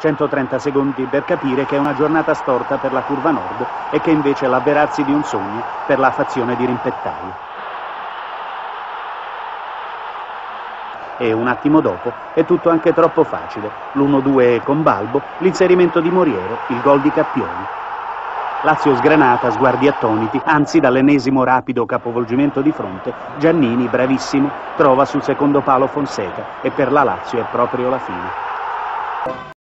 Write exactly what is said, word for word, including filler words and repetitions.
centotrenta secondi per capire che è una giornata storta per la curva nord e che invece è l'avverarsi di un sogno per la fazione di Rimpettaio. E un attimo dopo è tutto anche troppo facile. l'uno due con Balbo, l'inserimento di Moriero, il gol di Cappioni. Lazio sgranata, sguardi attoniti, anzi dall'ennesimo rapido capovolgimento di fronte, Giannini, bravissimo, trova sul secondo palo Fonseca e per la Lazio è proprio la fine.